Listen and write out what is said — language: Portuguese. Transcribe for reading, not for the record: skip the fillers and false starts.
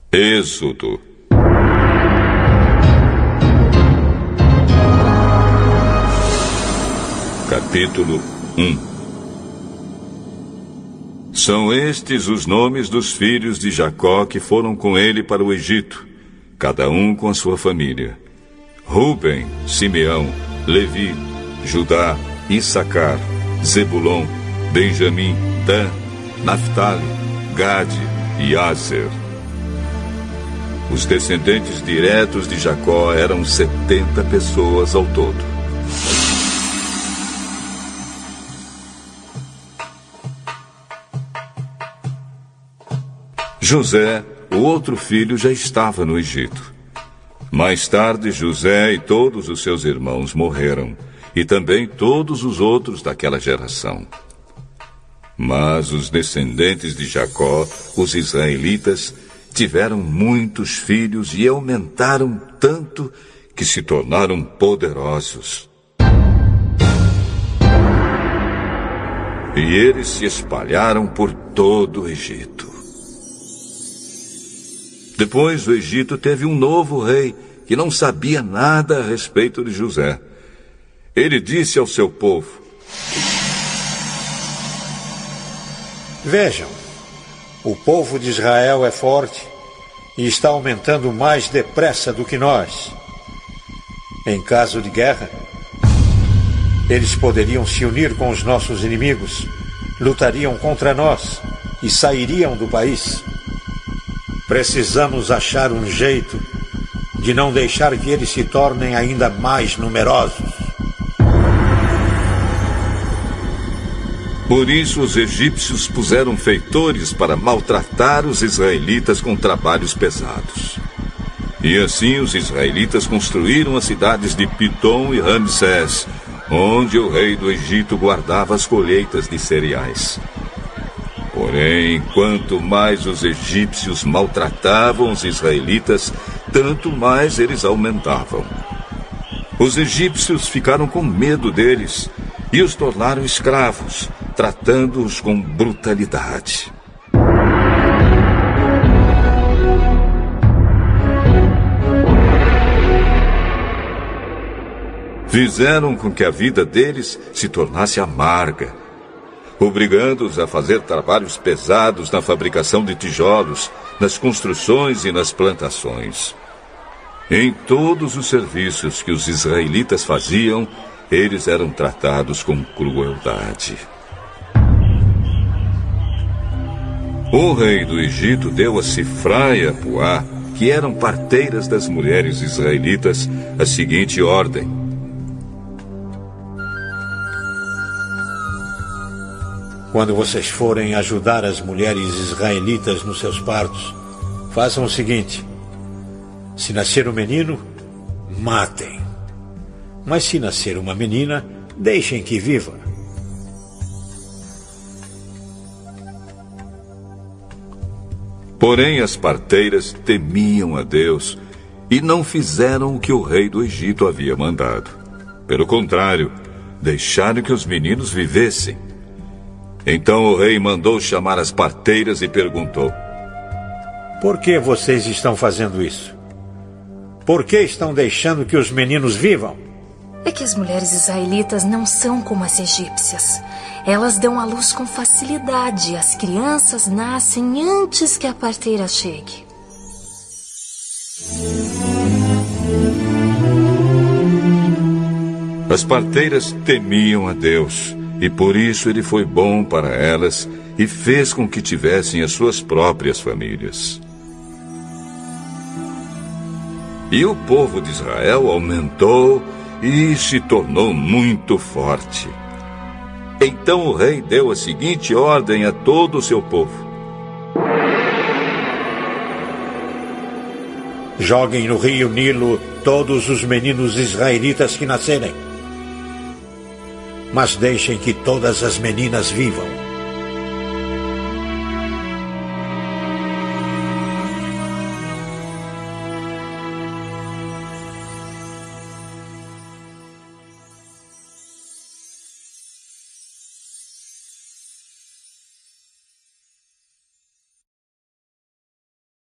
Êxodo. Capítulo 1. São estes os nomes dos filhos de Jacó que foram com ele para o Egito, cada um com a sua família: Ruben, Simeão, Levi, Judá, Issacar, Zebulon, Benjamim, Dan, Naftali, Gade e Aser. Os descendentes diretos de Jacó eram 70 pessoas ao todo. José, o outro filho, já estava no Egito. Mais tarde, José e todos os seus irmãos morreram, e também todos os outros daquela geração. Mas os descendentes de Jacó, os israelitas, tiveram muitos filhos e aumentaram tanto que se tornaram poderosos. E eles se espalharam por todo o Egito. Depois o Egito teve um novo rei que não sabia nada a respeito de José. Ele disse ao seu povo: Vejam, o povo de Israel é forte e está aumentando mais depressa do que nós. Em caso de guerra, eles poderiam se unir com os nossos inimigos, lutariam contra nós e sairiam do país. Precisamos achar um jeito de não deixar que eles se tornem ainda mais numerosos. Por isso os egípcios puseram feitores para maltratar os israelitas com trabalhos pesados. E assim os israelitas construíram as cidades de Pitom e Ramsés, onde o rei do Egito guardava as colheitas de cereais. Porém, quanto mais os egípcios maltratavam os israelitas, tanto mais eles aumentavam. Os egípcios ficaram com medo deles e os tornaram escravos, tratando-os com brutalidade. Fizeram com que a vida deles se tornasse amarga, obrigando-os a fazer trabalhos pesados na fabricação de tijolos, nas construções e nas plantações. Em todos os serviços que os israelitas faziam, eles eram tratados com crueldade. O rei do Egito deu a Sifrá e a Puá, que eram parteiras das mulheres israelitas, a seguinte ordem: Quando vocês forem ajudar as mulheres israelitas nos seus partos, façam o seguinte: se nascer um menino, matem. Mas se nascer uma menina, deixem que viva. Porém, as parteiras temiam a Deus e não fizeram o que o rei do Egito havia mandado. Pelo contrário, deixaram que os meninos vivessem. Então o rei mandou chamar as parteiras e perguntou: Por que vocês estão fazendo isso? Por que estão deixando que os meninos vivam? É que as mulheres israelitas não são como as egípcias. Elas dão à luz com facilidade. As crianças nascem antes que a parteira chegue. As parteiras temiam a Deus, e por isso ele foi bom para elas e fez com que tivessem as suas próprias famílias. E o povo de Israel aumentou e se tornou muito forte. Então o rei deu a seguinte ordem a todo o seu povo: Joguem no rio Nilo todos os meninos israelitas que nascerem. Mas deixem que todas as meninas vivam.